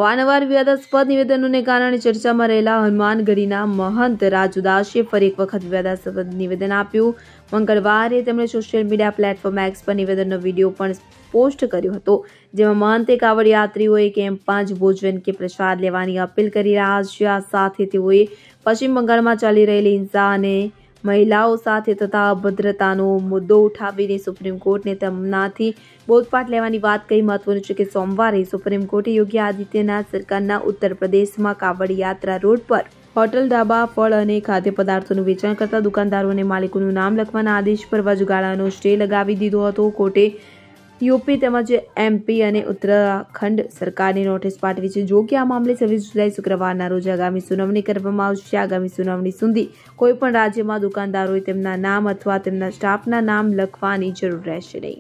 અવારનવાર વિવાદાસ્પદ નિવેદનોને કારણે ચર્ચામાં રહેલા હનુમાનગઢીના મહંત રાજુદાસે ફરી એક વખત વિવાદાસ્પદ નિવેદન આપ્યું. મંગળવારે તેમણે સોશિયલ મીડિયા પ્લેટફોર્મ એક્સ પર નિવેદનનો વિડીયો પણ પોસ્ટ કર્યો હતો, જેમાં મહંતે કાવડ યાત્રીઓએ કેમ્પમાં જ ભોજન કે પ્રસાદ લેવાની અપીલ કરી રહ્યા છે. આ સાથે તેઓએ પશ્ચિમ બંગાળમાં ચાલી રહેલી હિંસા અને મહિલાઓ સાથે થતા અભદ્રતાનો મુદ્દો ઉઠાવીને સુપ્રીમ કોર્ટને તેમનાથી બોધપાઠ લેવાની વાત કહી. મહત્વનું છે કે સોમવારે સુપ્રીમ કોર્ટે યોગી આદિત્યનાથ સરકારના ઉત્તર પ્રદેશમાં કાવડ યાત્રા રોડ પર હોટલ, ધાબા, ફળ અને ખાદ્ય પદાર્થોનું વેચાણ કરતા દુકાનદારો અને માલિકોનું નામ લખવાના આદેશ પર વચગાળાનો સ્ટે લગાવી દીધો હતો. કોર્ટે યુપી તેમજ એમપી અને ઉત્તરાખંડ સરકારને નોટિસ પાઠવી છે. જો કે આ મામલે 26 જુલાઈ શુક્રવારના રોજ આગામી સુનાવણી કરવામાં આવશે. આગામી સુનાવણી સુધી કોઈપણ રાજ્યમાં દુકાનદારોએ તેમના નામ અથવા તેમના સ્ટાફના નામ લખવાની જરૂર રહેશે નહીં.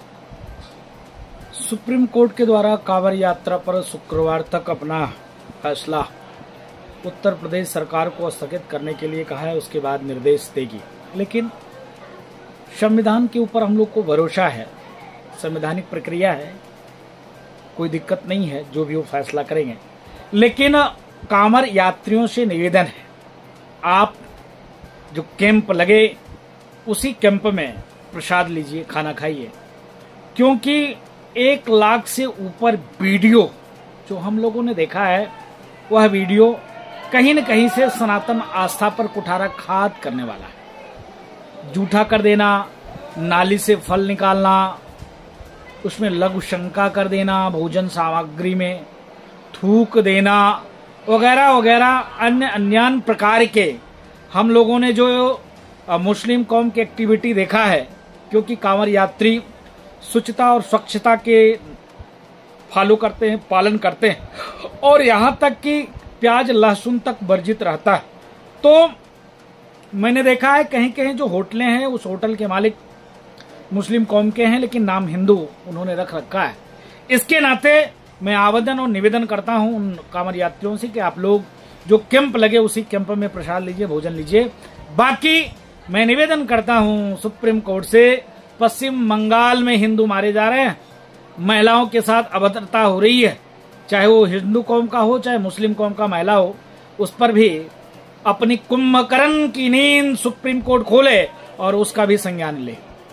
सुप्रीम कोर्ट के द्वारा कांवड़ यात्रा पर शुक्रवार तक अपना फैसला उत्तर प्रदेश सरकार को स्थगित करने के लिए कहा है, उसके बाद निर्देश देगी. लेकिन संविधान के ऊपर हम लोग को भरोसा है, संवैधानिक प्रक्रिया है, कोई दिक्कत नहीं है, जो भी वो फैसला करेंगे. लेकिन कांवड़ यात्रियों से निवेदन है, आप जो कैंप लगे उसी कैंप में प्रसाद लीजिए, खाना खाइए, क्योंकि 1 लाख से ऊपर वीडियो जो हम लोगों ने देखा है, वह वीडियो कहीं न कहीं से सनातन आस्था पर कुठाराघात करने वाला है. जूठा कर देना, नाली से फल निकालना, उसमें लघु शंका कर देना, भोजन सामग्री में थूक देना वगैरह वगैरह अन्य प्रकार के हम लोगों ने जो मुस्लिम कौम की एक्टिविटी देखा है, क्योंकि कांवड़ यात्री स्वच्छता और स्वच्छता के फॉलो करते हैं, पालन करते हैं, और यहाँ तक कि प्याज लहसुन तक वर्जित रहता है. तो मैंने देखा है कहीं कहीं जो होटलें हैं, उस होटल के मालिक मुस्लिम कौम के हैं, लेकिन नाम हिंदू उन्होंने रख रखा है. इसके नाते मैं आवेदन और निवेदन करता हूं उन कांवड़ यात्रियों से कि आप लोग जो कैंप लगे उसी कैंप में प्रसाद लीजिए, भोजन लीजिए. बाकी मैं निवेदन करता हूं सुप्रीम कोर्ट से, पश्चिम बंगाल में हिंदू मारे जा रहे हैं, महिलाओं के साथ अभद्रता हो रही है, चाहे वो हिंदू कौम का हो चाहे मुस्लिम कौम का महिला हो, उस पर भी अपनी कुंभकर्ण की नींद सुप्रीम कोर्ट खोले और उसका भी संज्ञान ले.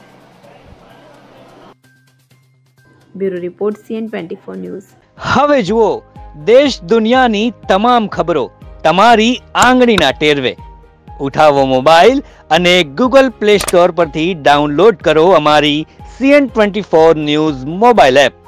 Bureau report CN24 news. હવે જુઓ દેશ દુનિયાની તમામ ખબરો તમારી આંગળીના ટેરવે. ઉઠાવો મોબાઈલ અને ગૂગલ પ્લે સ્ટોર પરથી ડાઉનલોડ કરો અમારી CN24 ન્યૂઝ મોબાઈલ એપ.